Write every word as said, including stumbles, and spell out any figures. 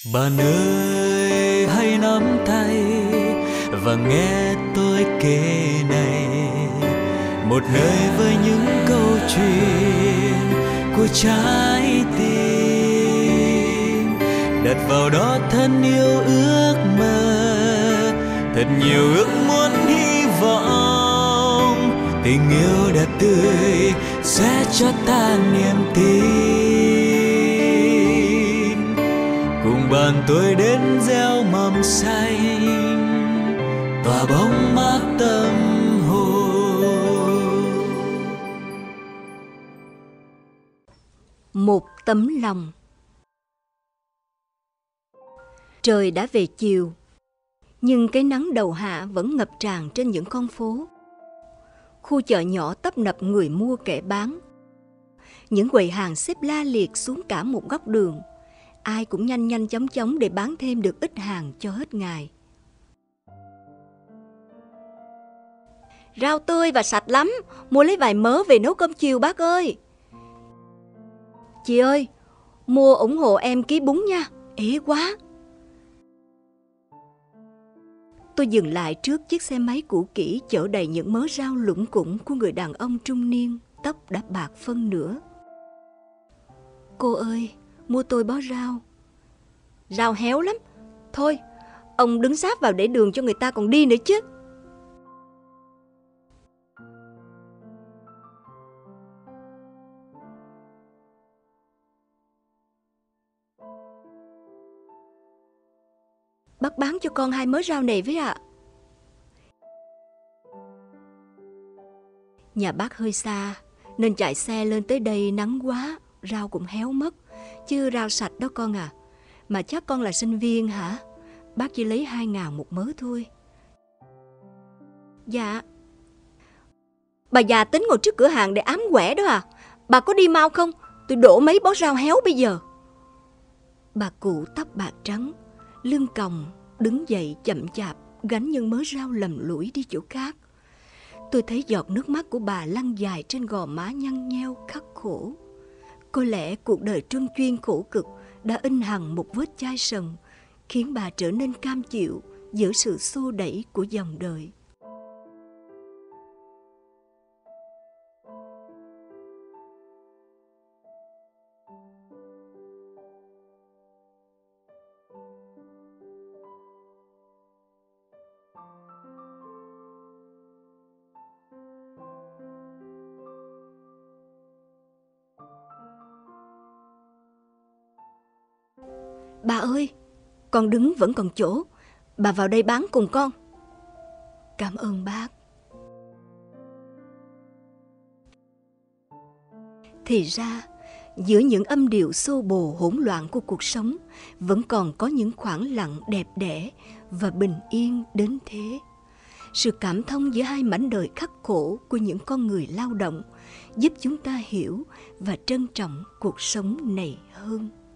Bạn ơi hãy nắm tay và nghe tôi kể này, một nơi với những câu chuyện của trái tim, đặt vào đó thân yêu ước mơ, thật nhiều ước muốn hy vọng, tình yêu đẹp tươi sẽ cho ta niềm tin, cùng bạn tôi đến gieo mầm xanh, tỏa bóng mát tâm hồn. Một tấm lòng. Trời đã về chiều, nhưng cái nắng đầu hạ vẫn ngập tràn trên những con phố. Khu chợ nhỏ tấp nập người mua kẻ bán. Những quầy hàng xếp la liệt xuống cả một góc đường. Ai cũng nhanh nhanh chóng chóng để bán thêm được ít hàng cho hết ngày. Rau tươi và sạch lắm, mua lấy vài mớ về nấu cơm chiều bác ơi. Chị ơi, mua ủng hộ em ký bún nha, ế quá. Tôi dừng lại trước chiếc xe máy cũ kỹ chở đầy những mớ rau lủng củng của người đàn ông trung niên, tóc đã bạc phân nửa. Cô ơi, mua tôi bó rau. Rau héo lắm. Thôi, ông đứng sát vào để đường cho người ta còn đi nữa chứ. Bác bán cho con hai mớ rau này với ạ. Nhà bác hơi xa, nên chạy xe lên tới đây nắng quá, rau cũng héo mất. Chứ rau sạch đó con à. Mà chắc con là sinh viên hả? Bác chỉ lấy hai ngàn một mớ thôi. Dạ. Bà già tính ngồi trước cửa hàng để ám quẻ đó à? Bà có đi mau không? Tôi đổ mấy bó rau héo bây giờ. Bà cụ tóc bạc trắng, lưng còng, đứng dậy chậm chạp, gánh những mớ rau lầm lũi đi chỗ khác. Tôi thấy giọt nước mắt của bà lăn dài trên gò má nhăn nheo khắc khổ. Có lẽ cuộc đời truân chuyên khổ cực đã in hằn một vết chai sần, khiến bà trở nên cam chịu giữa sự xô đẩy của dòng đời. Bà ơi, con đứng vẫn còn chỗ. Bà vào đây bán cùng con. Cảm ơn bác. Thì ra, giữa những âm điệu xô bồ hỗn loạn của cuộc sống, vẫn còn có những khoảng lặng đẹp đẽ và bình yên đến thế. Sự cảm thông giữa hai mảnh đời khắc khổ của những con người lao động giúp chúng ta hiểu và trân trọng cuộc sống này hơn.